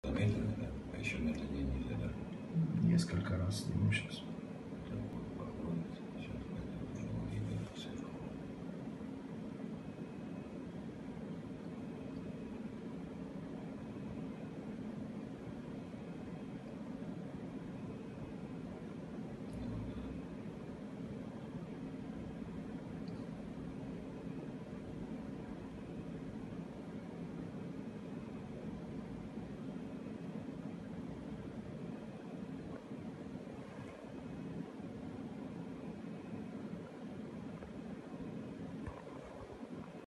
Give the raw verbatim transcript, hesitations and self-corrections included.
Медленно, да? А еще медленнее нельзя, да? Несколько раз сниму сейчас.